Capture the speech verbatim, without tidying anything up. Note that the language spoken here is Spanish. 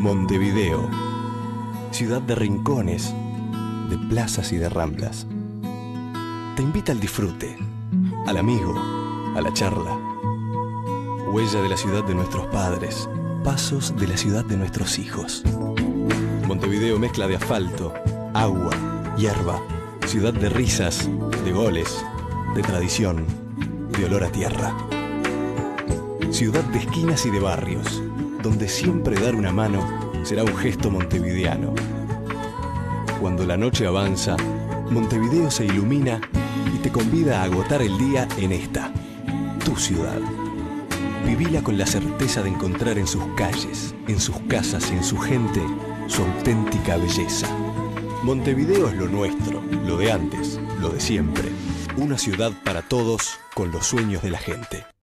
Montevideo, ciudad de rincones, de plazas y de ramblas. Te invita al disfrute, al amigo, a la charla. Huella de la ciudad de nuestros padres, pasos de la ciudad de nuestros hijos. Montevideo, mezcla de asfalto, agua, hierba, ciudad de risas, de goles, de tradición, de olor a tierra. Ciudad de esquinas y de barrios, donde siempre dar una mano será un gesto montevideano. Cuando la noche avanza, Montevideo se ilumina y te convida a agotar el día en esta, tu ciudad. Vivila con la certeza de encontrar en sus calles, en sus casas y en su gente su auténtica belleza. Montevideo es lo nuestro, lo de antes, lo de siempre. Una ciudad para todos con los sueños de la gente.